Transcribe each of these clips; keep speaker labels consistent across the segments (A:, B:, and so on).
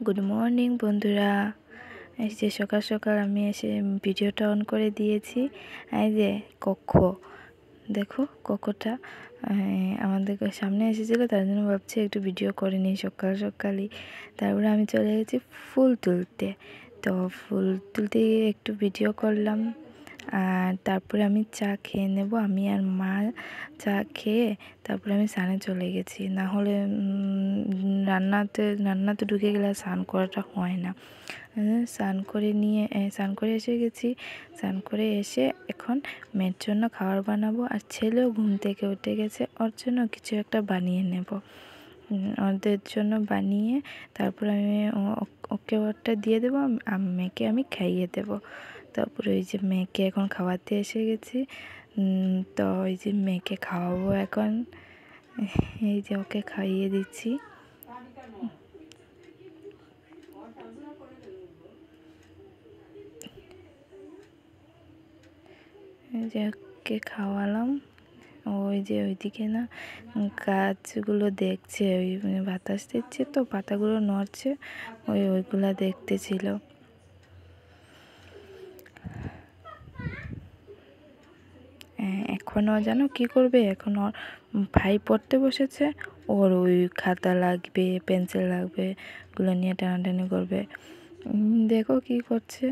A: Good morning বন্ধুরা। এই যে সকাল সকাল আমি এসে ভিডিওটা অন করে দিয়েছি। এই যে দেখো কক্ষটা আমাদের সামনে এসেছিলো, তার জন্য ভাবছি একটু ভিডিও করে নিই সকাল সকালই। তারপরে আমি চলে গেছি ফুল তুলতে। তো ফুল তুলতে গিয়ে একটু ভিডিও করলাম, আর তারপরে আমি চা খেয়ে নেব। আমি আর মা চা খেয়ে তারপরে আমি স্নানে চলে গেছি। না হলে রান্নাতে ঢুকে গেলে স্নান করাটা হয় না। স্নান করে এসে গেছি। স্নান করে এসে এখন মেয়ের জন্য খাবার বানাবো, আর ছেলেও ঘুম থেকে উঠে গেছে, ওর জন্য কিছু একটা বানিয়ে নেব। ওদের জন্য বানিয়ে তারপর আমি ওকে ওরটা দিয়ে দেবো, মেয়েকে আমি খাইয়ে দেবো। তারপরে ওই যে মেয়েকে এখন খাওয়াতে এসে গেছি। তো ওই যে মেয়েকে খাওয়াবো এখন। এই যে ওকে খাইয়ে দিচ্ছি। এই যে ওকে খাওয়ালাম। ওই যে ওইদিকে না গাছগুলো দেখছে, ওই বাতাস দিচ্ছে তো পাতাগুলো নড়ছে, ওইগুলা দেখতেছিল। এখনও জানো কি করবে, এখন ওর ভাই পড়তে বসেছে, ওর ওই খাতা লাগবে, পেন্সিল লাগবে, ওগুলো নিয়ে টানাটানি করবে। দেখো কি করছে।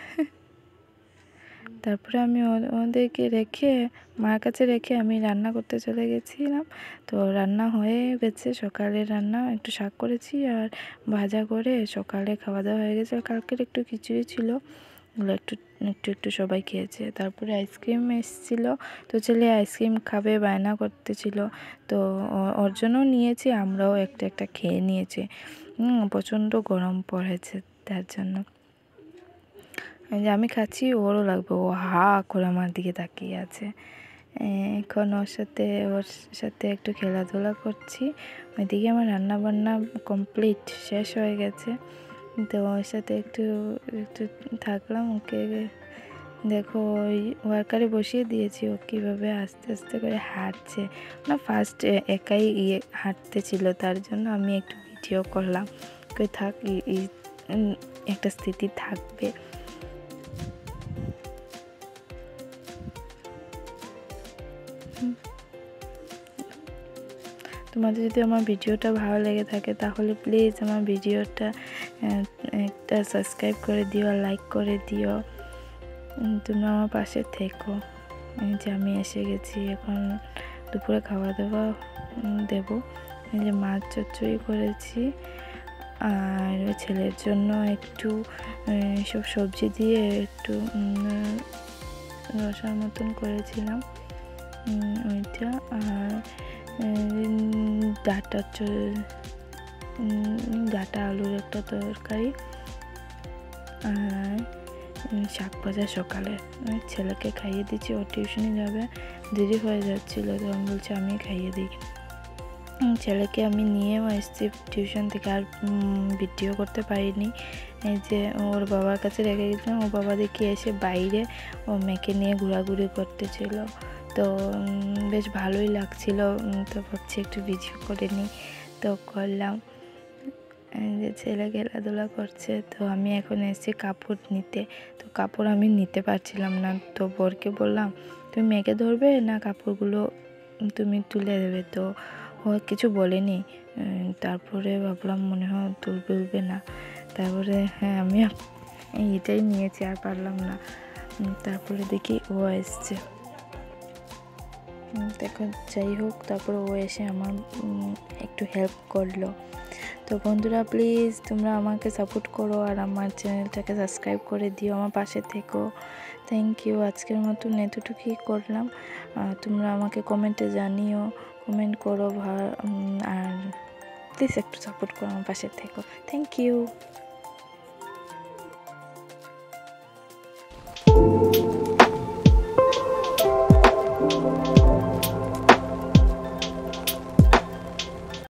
A: তারপরে আমি ওদেরকে রেখে, মার কাছে রেখে আমি রান্না করতে চলে গেছিলাম। তো রান্না হয়ে গেছে, সকালের রান্না একটু শাক করেছি আর ভাজা করে সকালে খাওয়া দাওয়া হয়ে গেছে। কালকের একটু খিচুড়ি ছিল, ওগুলো একটু সবাই খেয়েছে। তারপরে আইসক্রিম এসেছিলো, তো ছেলে আইসক্রিম খাবে বায়না করতেছিল, তো ওর জন্য নিয়েছি, আমরাও একটা খেয়ে নিয়েছি। প্রচণ্ড গরম পড়েছে তার জন্য। যে আমি খাচ্ছি, ওরও লাগবে, ও হা করে আমার দিকে তাকিয়ে আছে। এখন ওর সাথে একটু খেলাধুলা করছি। ওইদিকে আমার রান্না বান্না কমপ্লিট শেষ হয়ে গেছে। তো ওর সাথে একটু থাকলাম। ওকে দেখো ওই ওয়ার্কারে বসিয়ে দিয়েছি, ও কীভাবে আস্তে আস্তে করে হাঁটছে না। ফার্স্ট একাই হাঁটতে ছিল, তার জন্য আমি একটু ভিডিও করলাম। থাক, একটা স্মৃতি থাকবে। তোমাদের যদি আমার ভিডিওটা ভালো লেগে থাকে তাহলে প্লিজ আমার ভিডিওটা একটা সাবস্ক্রাইব করে দিও আর লাইক করে দিও। তোমরা আমার পাশে থেকো। যে আমি এসে গেছি, এখন দুপুরে খাওয়া দাওয়া দেবো। এই যে মাছ চচ্চড়ি করেছি, আর ছেলের জন্য একটু সব সবজি দিয়ে একটু রসার মতন করেছিলাম ওইটা, আর ডাটা আলুর একটা তরকারি, আর শাক ভাজা সকালে। ছেলেকে খাইয়ে দিচ্ছি, ও টিউশনে যাবে, দেরি হয়ে যাচ্ছিলো, তো আমি বলছি আমি খাইয়ে দিই। ছেলেকে আমি নিয়েও এসেছি টিউশন থেকে, আর ভিডিও করতে পারিনি। এই যে ওর বাবার কাছে রেখে গেছিলাম, ওর বাবা দেখি এসে বাইরে ও মেয়েকে নিয়ে ঘোরাঘুরি করতেছিল, তো বেশ ভালোই লাগছিল। তো ভাবছি একটু ভিডিও করে নিই, তো করলাম। যে ছেলে খেলাধুলা করছে, তো আমি এখন এসেছি কাপড় নিতে। তো কাপড় আমি নিতে পারছিলাম না, তো বরকে বললাম তুমি মেয়েকে ধরবে না কাপড়গুলো তুমি তুলে দেবে, তো ও কিছু বলেনি। তারপরে ভাবলাম মনে হয় তুলবে না, তারপরে হ্যাঁ আমি এটাই নিয়েছি, আর পারলাম না। তারপরে দেখি ও এসছে, দেখো যাই হোক, তারপরে ও এসে আমার একটু হেল্প করলো। তো বন্ধুরা প্লিজ তোমরা আমাকে সাপোর্ট করো, আর আমার চ্যানেলটাকে সাবস্ক্রাইব করে দিও, আমার পাশে থেকো। Thank you. আজকের মতন এতটুকুই করলাম। তোমরা আমাকে কমেন্টে জানিও, কমেন্ট করো, আর প্লিজ একটু সাপোর্ট করো, আমার পাশে থেকো। Thank you.